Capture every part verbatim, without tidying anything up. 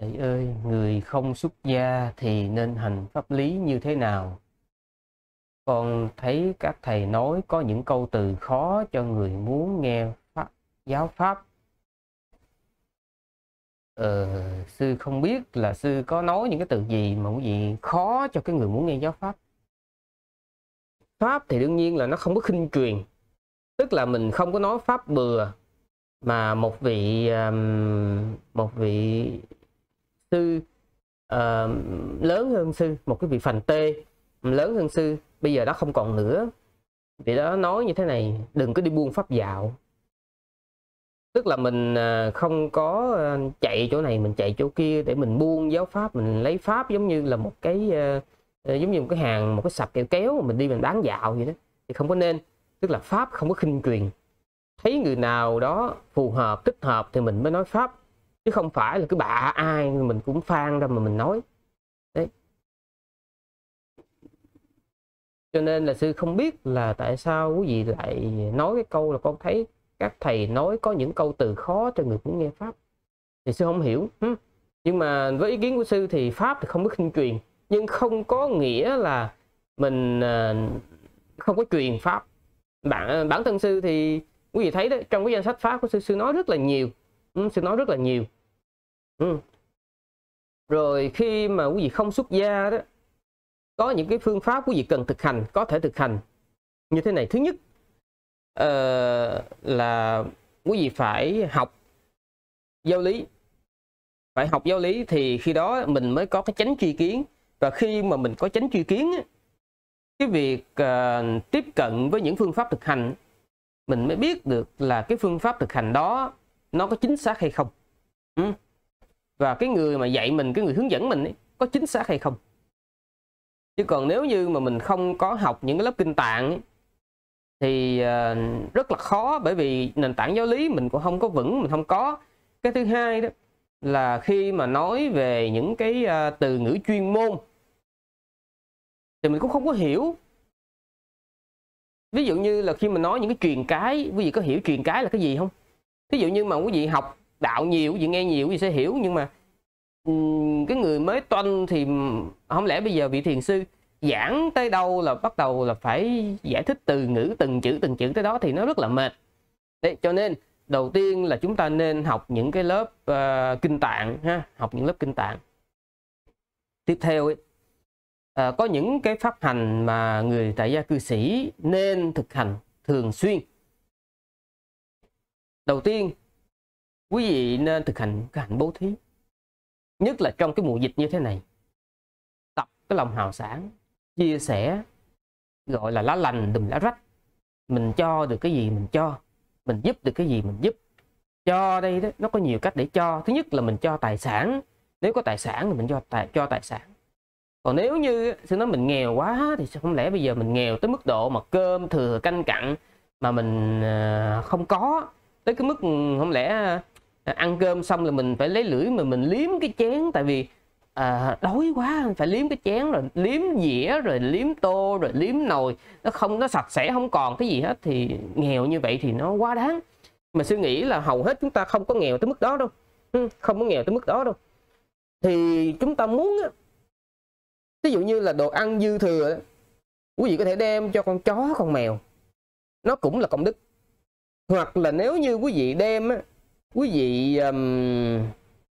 Thầy ơi, người không xuất gia thì nên hành pháp lý như thế nào? Con thấy các thầy nói có những câu từ khó cho người muốn nghe pháp, giáo pháp. Ờ, sư không biết là sư có nói những cái từ gì mà quý vị khó cho cái người muốn nghe giáo pháp. Pháp thì đương nhiên là nó không có khinh truyền. Tức là mình không có nói pháp bừa, mà một vị um, một vị sư uh, lớn hơn sư, một cái vị phành tê lớn hơn sư, bây giờ đó không còn nữa, vì đó nói như thế này: đừng có đi buôn pháp dạo. Tức là mình không có chạy chỗ này mình chạy chỗ kia để mình buôn giáo pháp, mình lấy pháp giống như là một cái giống như một cái hàng, một cái sạp kẹo kéo mà mình đi mình bán dạo vậy đó, thì không có nên. Tức là pháp không có khinh truyền, thấy người nào đó phù hợp thích hợp thì mình mới nói pháp, chứ không phải là cứ bạ ai mình cũng phan ra mà mình nói đấy. Cho nên là sư không biết là tại sao quý vị lại nói cái câu là con thấy các thầy nói có những câu từ khó cho người muốn nghe pháp, thì sư không hiểu. Nhưng mà với ý kiến của sư thì pháp thì không có khinh truyền, nhưng không có nghĩa là mình không có truyền pháp. Bản, bản thân sư thì quý vị thấy đó, trong cái danh sách pháp của sư, sư nói rất là nhiều. Sư nói rất là nhiều. Rồi khi mà quý vị không xuất gia đó, có những cái phương pháp quý vị cần thực hành, có thể thực hành như thế này. Thứ nhất uh, là quý vị phải học giáo lý. Phải học giáo lý thì khi đó mình mới có cái chánh tri kiến. Và khi mà mình có chánh tri kiến, cái việc uh, tiếp cận với những phương pháp thực hành, mình mới biết được là cái phương pháp thực hành đó nó có chính xác hay không. Ừ. Và cái người mà dạy mình, cái người hướng dẫn mình ấy, có chính xác hay không. Chứ còn nếu như mà mình không có học những cái lớp kinh tạng ấy, thì uh, rất là khó, bởi vì nền tảng giáo lý mình cũng không có vững, mình không có. Cái thứ hai đó là khi mà nói về những cái uh, từ ngữ chuyên môn thì mình cũng không có hiểu. Ví dụ như là khi mình nói những cái truyền cái, quý vị có hiểu truyền cái là cái gì không? Ví dụ như mà quý vị học đạo nhiều, quý vị nghe nhiều, quý vị sẽ hiểu. Nhưng mà um, cái người mới toanh thì không lẽ bây giờ vị thiền sư giảng tới đâu là bắt đầu là phải giải thích từ ngữ từng chữ từng chữ tới đó, thì nó rất là mệt. Đấy, cho nên đầu tiên là chúng ta nên học những cái lớp uh, kinh tạng ha, học những lớp kinh tạng. Tiếp theo ấy, uh, có những cái pháp hành mà người tại gia cư sĩ nên thực hành thường xuyên. Đầu tiên, quý vị nên thực hành cái hạnh bố thí, nhất là trong cái mùa dịch như thế này. Tập cái lòng hào sảng, chia sẻ, gọi là lá lành đùm lá rách. Mình cho được cái gì mình cho, mình giúp được cái gì mình giúp. Cho đây đó, nó có nhiều cách để cho. Thứ nhất là mình cho tài sản. Nếu có tài sản thì mình cho tài, cho tài sản. Còn nếu như sư nói mình nghèo quá thì không lẽ bây giờ mình nghèo tới mức độ mà cơm thừa canh cặn mà mình không có, tới cái mức không lẽ ăn cơm xong là mình phải lấy lưỡi mà mình liếm cái chén, tại vì à, đói quá phải liếm cái chén, rồi liếm dĩa, rồi liếm tô, rồi liếm nồi, nó không, nó sạch sẽ không còn cái gì hết, thì nghèo như vậy thì nó quá đáng. Mà sư nghĩ là hầu hết chúng ta không có nghèo tới mức đó đâu, không có nghèo tới mức đó đâu. Thì chúng ta muốn, ví dụ như là đồ ăn dư thừa, quý vị có thể đem cho con chó con mèo, nó cũng là công đức. Hoặc là nếu như quý vị đem, quý vị um,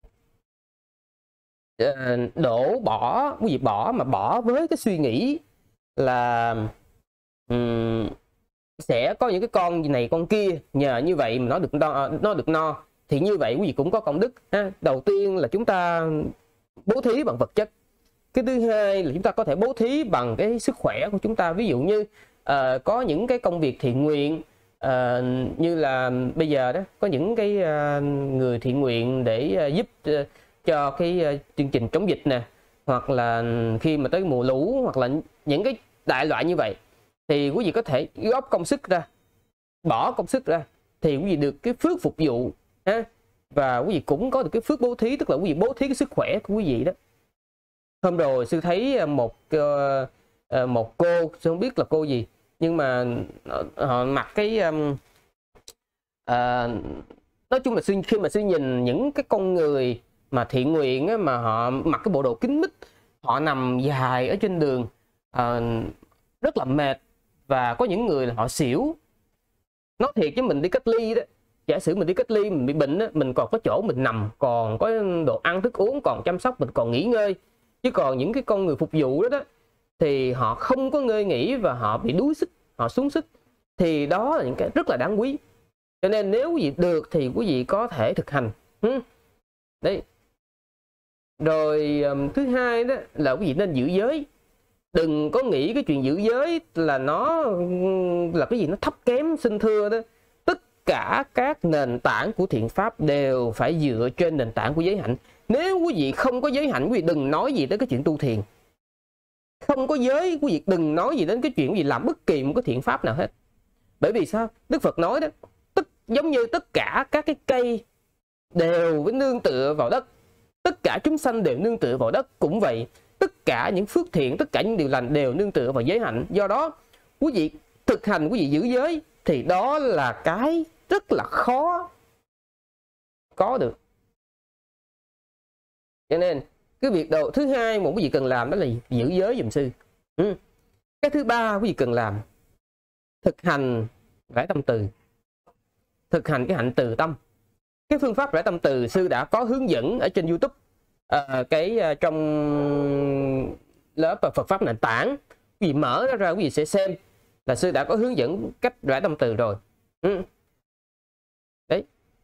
đổ bỏ, quý vị bỏ mà bỏ với cái suy nghĩ là um, sẽ có những cái con này con kia, nhờ như vậy mà nó được no, nó được no, thì như vậy quý vị cũng có công đức ha. Đầu tiên là chúng ta bố thí bằng vật chất. Cái thứ hai là chúng ta có thể bố thí bằng cái sức khỏe của chúng ta. Ví dụ như uh, có những cái công việc thiện nguyện, uh, như là bây giờ đó có những cái uh, người thiện nguyện để uh, giúp uh, cho cái uh, chương trình chống dịch nè, hoặc là khi mà tới mùa lũ, hoặc là những cái đại loại như vậy, thì quý vị có thể góp công sức ra, bỏ công sức ra, thì quý vị được cái phước phục vụ ha. Và quý vị cũng có được cái phước bố thí, tức là quý vị bố thí cái sức khỏe của quý vị đó. Hôm rồi sư thấy một uh, một cô, sư không biết là cô gì, nhưng mà họ mặc cái um, uh, nói chung là sư, khi mà sư nhìn những cái con người mà thiện nguyện á, mà họ mặc cái bộ đồ kín mít, họ nằm dài ở trên đường à, rất là mệt, và có những người là họ xỉu. Nói thiệt chứ mình đi cách ly đó, giả sử mình đi cách ly mình bị bệnh đó, mình còn có chỗ mình nằm, còn có đồ ăn thức uống, còn chăm sóc, mình còn nghỉ ngơi. Chứ còn những cái con người phục vụ đó, đó thì họ không có ngơi nghỉ và họ bị đuối sức, họ xuống sức, thì đó là những cái rất là đáng quý. Cho nên nếu quý vị được thì quý vị có thể thực hành. Đấy. Rồi thứ hai đó là quý vị nên giữ giới. Đừng có nghĩ cái chuyện giữ giới là nó là cái gì nó thấp kém xin thưa đó. Tất cả các nền tảng của thiện pháp đều phải dựa trên nền tảng của giới hạnh. Nếu quý vị không có giới hạnh, quý vị đừng nói gì tới cái chuyện tu thiền. Không có giới, quý vị đừng nói gì đến cái chuyện gì làm bất kỳ một cái thiện pháp nào hết. Bởi vì sao? Đức Phật nói đó, tức giống như tất cả các cái cây đều với nương tựa vào đất, tất cả chúng sanh đều nương tựa vào đất, cũng vậy. Tất cả những phước thiện, tất cả những điều lành đều nương tựa vào giới hạnh. Do đó, quý vị thực hành, quý vị giữ giới thì đó là cái rất là khó có được. Cho nên cái việc đầu thứ hai mà quý vị cần làm đó là giữ giới giùm sư. Ừ. Cái thứ ba quý vị cần làm, thực hành rải tâm từ, thực hành cái hạnh từ tâm. Cái phương pháp rải tâm từ sư đã có hướng dẫn ở trên YouTube, à, cái uh, trong lớp Phật pháp nền tảng. Quý vị mở ra, ra quý vị sẽ xem là sư đã có hướng dẫn cách rải tâm từ rồi. Ừ. Đấy.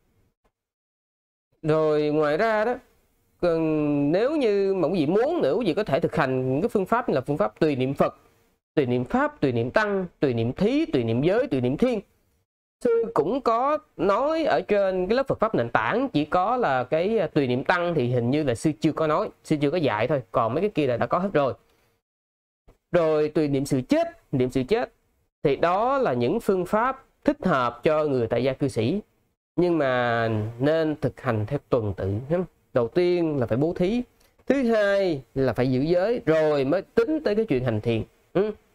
Rồi ngoài ra đó, nếu như mà quý vị muốn nữa, quý vị có thể thực hành những cái phương pháp như là phương pháp tùy niệm Phật, tùy niệm Pháp, tùy niệm Tăng, tùy niệm Thí, tùy niệm Giới, tùy niệm Thiên. Sư cũng có nói ở trên cái lớp Phật pháp nền tảng, chỉ có là cái tùy niệm Tăng thì hình như là sư chưa có nói, sư chưa có dạy thôi, còn mấy cái kia là đã có hết rồi. Rồi tùy niệm sự chết, niệm sự chết thì đó là những phương pháp thích hợp cho người tại gia cư sĩ, nhưng mà nên thực hành theo tuần tự. Đầu tiên là phải bố thí, thứ hai là phải giữ giới, rồi mới tính tới cái chuyện hành thiền. Ừ.